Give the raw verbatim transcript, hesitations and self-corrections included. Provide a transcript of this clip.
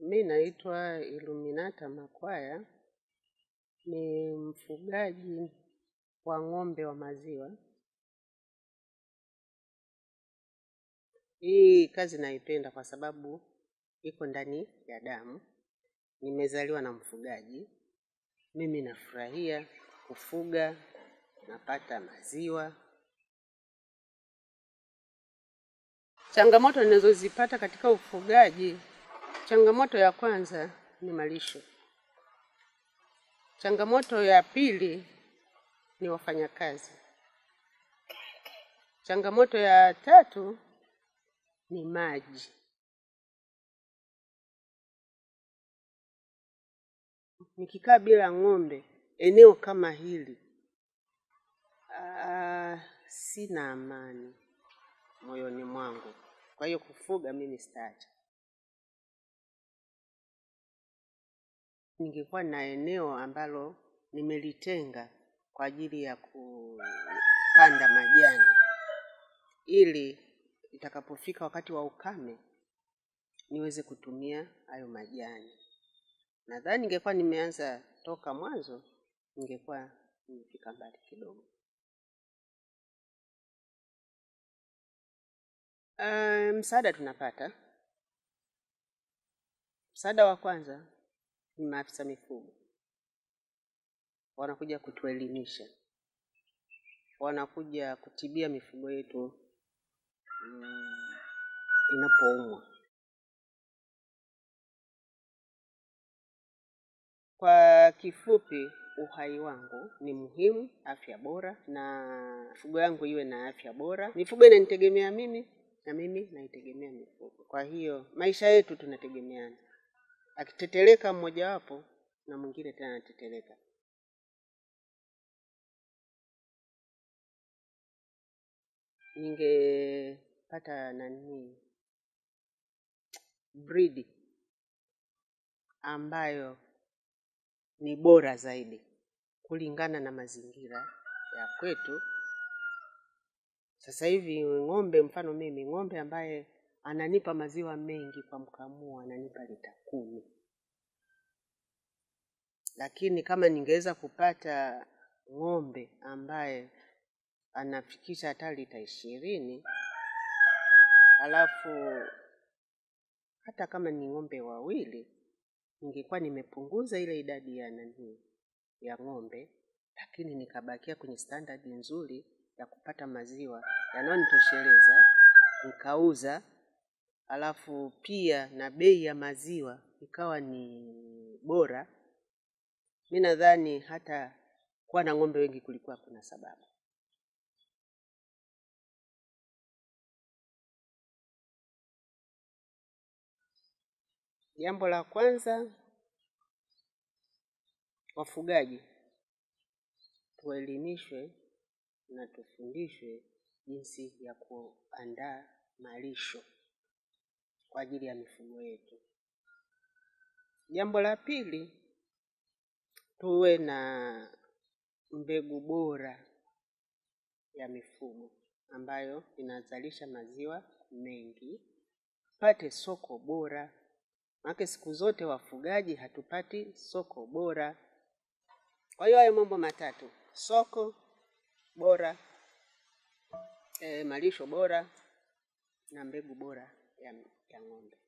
Mimi naitwa Iluminata Makwaya, ni mfugaji wa ng'ombe wa maziwa. Hii kazi naipenda kwa sababu iko ndani ya damu. Nimezaliwa na mfugaji. Mimi nafurahia kufuga, napata maziwa. Changamoto ninazozipata katika ufugaji, changamoto ya kwanza ni malisho. Changamoto ya pili ni wafanyakazi. Changamoto ya tatu ni maji. Nikikaa bila ng'ombe eneo kama hili, aa, sina amani moyoni mwangu. Kwa hiyo kufuga mimi sitaacha. Ningekuwa na eneo ambalo nimelitenga kwa ajili ya kupanda majani, ili itakapofika wakati wa ukame niweze kutumia hayo majani. Nadhani ningekuwa nimeanza toka mwanzo, ningekuwa nimefika mbali kidogo. Uh, msaada tunapata. Msaada wa kwanza ni maafisa mifugo. Wanakuja kutuelimisha. Wanakuja kutibia mifugo yetu mm, inapoumwa. Kwa kifupi, uhai wangu ni muhimu, afya bora, na mifugo yangu iwe na afya bora. Mifugo inanitegemea mimi na mimi naitegemea mifugo. Kwa hiyo maisha yetu tunategemeana. Akiteteleka mmoja wapo na mwingine tena anateteleka. Ningepata nani breed ambayo ni bora zaidi kulingana na mazingira ya kwetu. Sasa hivi ng'ombe, mfano mimi, ng'ombe ambaye ananipa maziwa mengi kwa mkamua ananipa lita kumi. Lakini kama ningeweza kupata ng'ombe ambaye anafikisha hata lita ishirini, alafu hata kama ni ng'ombe wawili, ningekuwa nimepunguza ile idadi ya nani ya ng'ombe, lakini nikabakia kwenye standard nzuri ya kupata maziwa yanayonitosheleza, nikauza, alafu pia na bei ya maziwa ikawa ni bora. Mimi nadhani hata kuwa na ng'ombe wengi kulikuwa kuna sababu. Jambo la kwanza, wafugaji tuelimishwe na tufundishwe jinsi ya kuandaa malisho kwa ajili ya mifugo yetu. Jambo la pili, tuwe na mbegu bora ya mifugo ambayo inazalisha maziwa mengi. Pate soko bora. Maana siku zote wafugaji hatupati soko bora. Kwa hiyo hayo mambo matatu, soko bora, e, malisho bora na mbegu bora ya, ya ng'ombe.